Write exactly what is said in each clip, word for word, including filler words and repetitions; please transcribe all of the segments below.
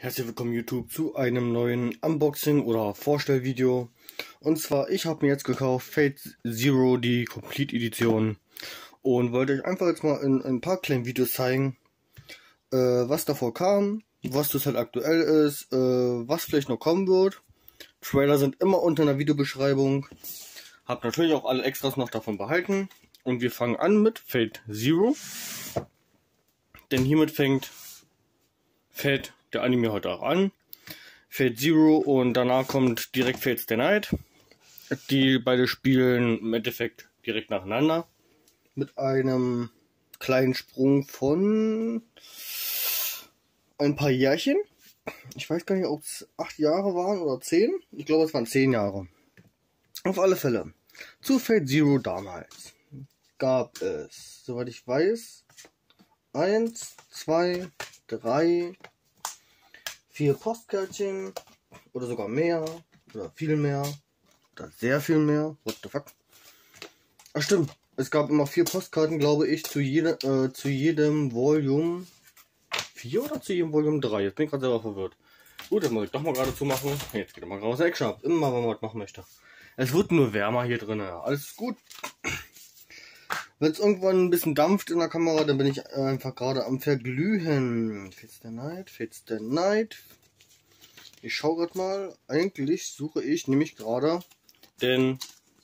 Herzlich willkommen YouTube zu einem neuen Unboxing oder Vorstellvideo. Und zwar, ich habe mir jetzt gekauft Fate Zero, die Complete Edition. Und wollte euch einfach jetzt mal in, in ein paar kleinen Videos zeigen, äh, was davor kam, was das halt aktuell ist, äh, was vielleicht noch kommen wird. Trailer sind immer unter einer Videobeschreibung. Hab natürlich auch alle Extras noch davon behalten. Und wir fangen an mit Fate Zero. Denn hiermit fängt Fate der Anime heute auch an. Fate Zero und danach kommt direkt Fate Stay Night. Die beide spielen im Endeffekt direkt nacheinander. Mit einem kleinen Sprung von ein paar Jährchen. Ich weiß gar nicht, ob es acht Jahre waren oder zehn. Ich glaube, es waren zehn Jahre. Auf alle Fälle. Zu Fate Zero damals gab es, soweit ich weiß, eins, zwei, drei, vier Postkärtchen oder sogar mehr oder viel mehr oder sehr viel mehr. What the fuck? Ach stimmt, es gab immer vier Postkarten, glaube ich, zu, jede, äh, zu jedem Volume vier oder zu jedem Volume drei. Jetzt bin ich gerade selber verwirrt. Gut, das muss ich doch mal gerade zu machen. Jetzt geht mal raus. Action ab. Immer, wenn man was machen möchte. Es wird nur wärmer hier drin. Alles ist gut. Wenn es irgendwann ein bisschen dampft in der Kamera, dann bin ich einfach gerade am Verglühen. Fate Stay Night, Fate Stay Night. Ich schaue gerade mal. Eigentlich suche ich nämlich gerade, denn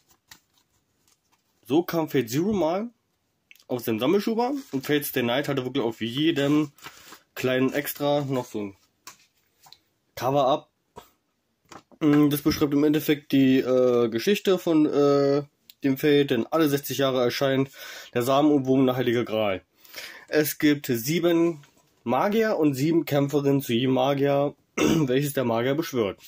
so kam Fate Zero mal aus dem Sammelschuber und Fate Stay Night hatte wirklich auf jedem kleinen Extra noch so ein Cover-Up. Das beschreibt im Endeffekt die äh, Geschichte von äh, dem Fate, denn alle sechzig Jahre erscheint der sagenumwobene Heilige Gral. Es gibt sieben Magier und sieben Kämpferinnen zu jedem Magier, welches der Magier beschwört.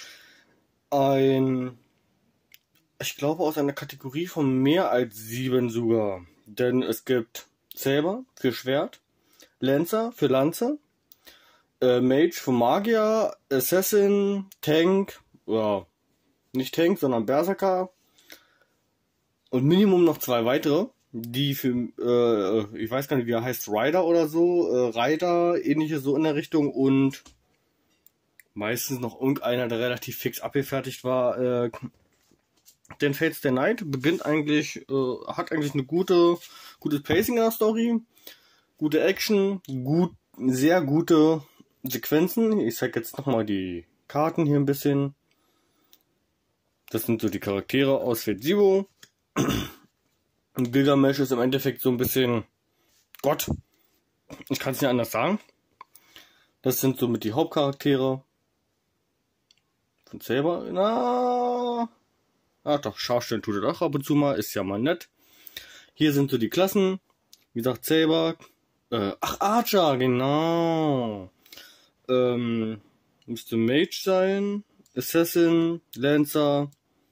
Ein, ich glaube aus einer Kategorie von mehr als sieben sogar, denn es gibt Saber für Schwert, Lancer für Lanze, äh, Mage für Magier, Assassin, Tank, ja, nicht Tank, sondern Berserker und Minimum noch zwei weitere, die für, äh, ich weiß gar nicht, wie er heißt, Rider oder so, äh, Rider, ähnliches so in der Richtung und meistens noch irgendeiner, der relativ fix abgefertigt war. Äh, denn Fate Stay Night beginnt eigentlich, äh, hat eigentlich eine gute, gutes Pacing in der Story, gute Action, gut, sehr gute Sequenzen. Ich zeige jetzt nochmal die Karten hier ein bisschen. Das sind so die Charaktere aus Fate Zero. Gilgamesh ist im Endeffekt so ein bisschen Gott. Ich kann es nicht anders sagen. Das sind somit die Hauptcharaktere von Saber. Na, ach doch, Scharfstellen tut er doch ab und zu mal. Ist ja mal nett. Hier sind so die Klassen. Wie gesagt, Saber. Äh, ach, Archer, genau. Ähm, müsste Mage sein. Assassin, Lancer.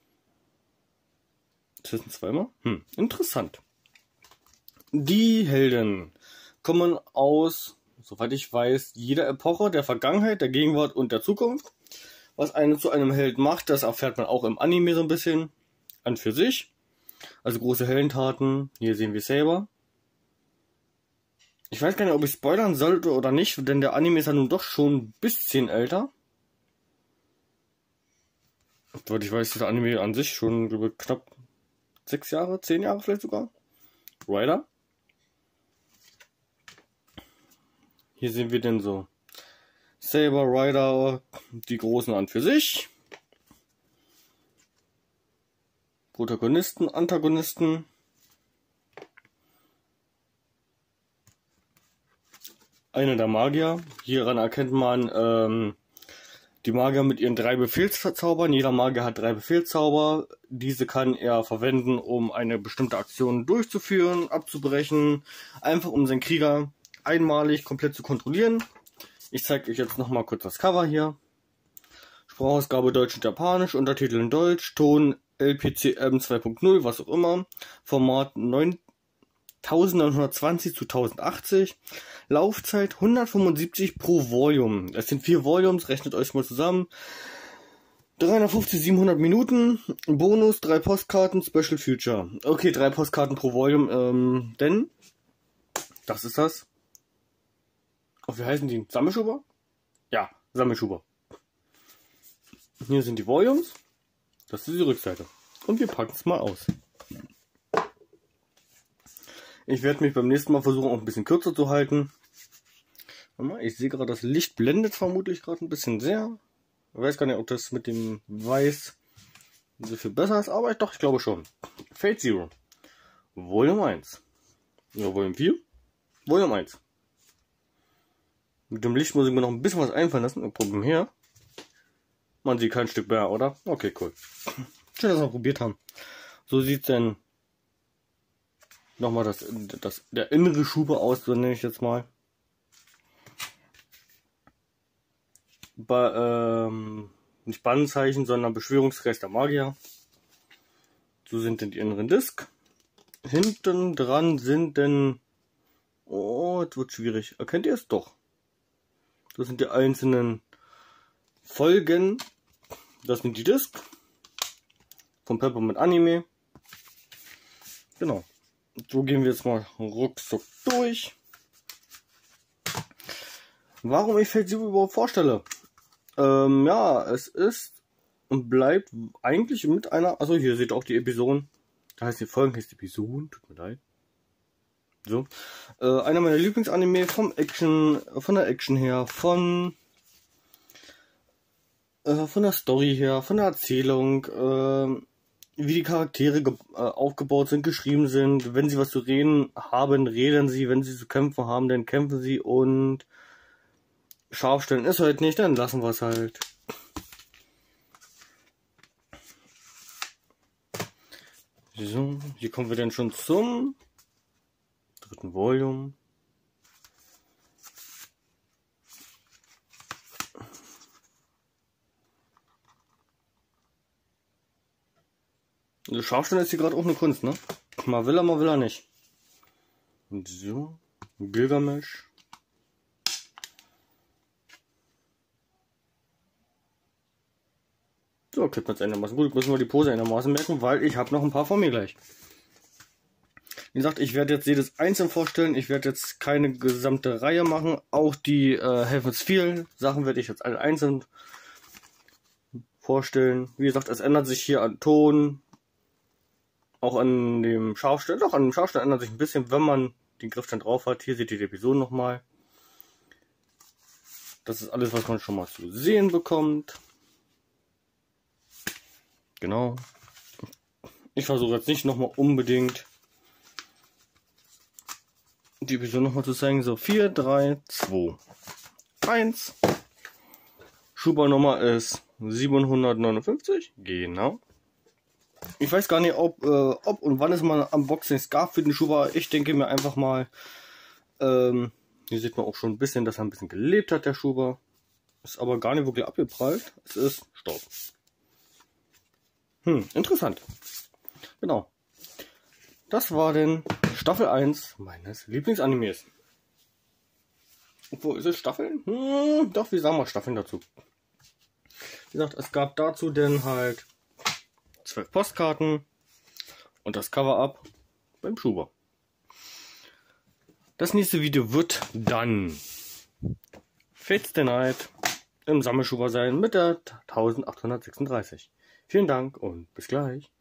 Assassin zweimal? Hm, interessant. Die Helden kommen aus, soweit ich weiß, jeder Epoche der Vergangenheit, der Gegenwart und der Zukunft. Was einen zu einem Held macht, das erfährt man auch im Anime so ein bisschen an für sich. Also große Heldentaten. Hier sehen wir Saber. Ich weiß gar nicht, ob ich spoilern sollte oder nicht, denn der Anime ist ja nun doch schon ein bisschen älter. Soweit ich weiß, ist der Anime an sich schon über knapp sechs Jahre, zehn Jahre vielleicht sogar. Rider. Hier sehen wir denn so Saber, Rider, die Großen an für sich. Protagonisten, Antagonisten. Einer der Magier. Hieran erkennt man ähm, die Magier mit ihren drei Befehlszaubern. Jeder Magier hat drei Befehlszauber. Diese kann er verwenden, um eine bestimmte Aktion durchzuführen, abzubrechen. Einfach um seinen Krieger einmalig komplett zu kontrollieren. Ich zeige euch jetzt nochmal kurz das Cover hier. Sprachausgabe Deutsch und Japanisch, Untertitel in Deutsch, Ton L P C M zwei punkt null, was auch immer. Format neuntausendneunhundertzwanzig zu tausendachtzig. Laufzeit hundertfünfundsiebzig pro Volume. Das sind vier Volumes, rechnet euch mal zusammen. dreihundertfünfzig, siebenhundert Minuten. Bonus, drei Postkarten, Special Feature. Okay, drei Postkarten pro Volume, ähm, denn das ist das. Oh, wie heißen die? Sammelschuber? Ja, Sammelschuber. Hier sind die Volumes. Das ist die Rückseite. Und wir packen es mal aus. Ich werde mich beim nächsten Mal versuchen, auch ein bisschen kürzer zu halten. Ich sehe gerade, das Licht blendet vermutlich gerade ein bisschen sehr. Ich weiß gar nicht, ob das mit dem Weiß so viel besser ist, aber ich doch, ich glaube schon. Fate Zero. Volume eins. Ja, Volume vier. Volume eins. Mit dem Licht muss ich mir noch ein bisschen was einfallen lassen. Problem her. Man sieht kein Stück mehr, oder? Okay, cool. Schön, dass wir probiert haben. So sieht denn nochmal das, das, der innere Schuber aus, so nenne ich jetzt mal. Bei, ähm, nicht Bannzeichen, sondern Beschwörungskreis der Magier. So sind denn die inneren Disc. Hinten dran sind denn... Oh, jetzt wird schwierig. Erkennt ihr es doch? Das sind die einzelnen Folgen. Das sind die Disc. Von Peppermint Anime. Genau. So gehen wir jetzt mal ruckzuck durch. Warum ich Fate Zero überhaupt vorstelle? Ähm, ja, es ist und bleibt eigentlich mit einer... Also hier seht ihr auch die Episoden. Da heißt die Folgen, heißt Episoden. Tut mir leid. So. Äh, einer meiner Lieblingsanime vom Action, von der Action her, von... Äh, von der Story her, von der Erzählung, äh, wie die Charaktere ge äh, aufgebaut sind, geschrieben sind. Wenn sie was zu reden haben, reden sie. Wenn sie zu kämpfen haben, dann kämpfen sie. Und Scharfstellen ist halt nicht, dann lassen wir es halt. So, hier kommen wir dann schon zum dritten Volume. Also Scharfstellen ist hier gerade auch eine Kunst, ne? Mal will er, mal will er nicht. Und so, Gilgamesh. So, klappt man es einigermaßen gut. Müssen wir die Pose einigermaßen merken, weil ich habe noch ein paar vor mir gleich. Wie gesagt, ich werde jetzt jedes einzeln vorstellen. Ich werde jetzt keine gesamte Reihe machen. Auch die äh, Heaven's Feel Sachen werde ich jetzt alle einzeln vorstellen. Wie gesagt, es ändert sich hier an Ton. Auch an dem Scharfstellen. Doch, an dem Scharfstellen ändert sich ein bisschen, wenn man den Griff dann drauf hat. Hier seht ihr die Episoden nochmal. Das ist alles, was man schon mal zu sehen bekommt. Genau. Ich versuche jetzt nicht nochmal unbedingt die Episode nochmal zu zeigen. So, vier, drei, zwei, eins. Schuber-Nummer ist siebenhundertneunundfünfzig. Genau. Ich weiß gar nicht, ob, äh, ob und wann es mal Unboxings gab für den Schuber. Ich denke mir einfach mal, ähm, hier sieht man auch schon ein bisschen, dass er ein bisschen gelebt hat, der Schuber. Ist aber gar nicht wirklich abgeprallt. Es ist Staub. Hm, interessant. Genau. Das war denn Staffel eins meines Lieblingsanimes. Wo ist es? Staffeln? Hm, doch, wie sagen wir Staffeln dazu? Wie gesagt, es gab dazu denn halt zwölf Postkarten und das Cover-Up beim Schuber. Das nächste Video wird dann Fate Stay Night im Sammelschuber sein mit der eintausendachthundertsechsunddreißig. Vielen Dank und bis gleich.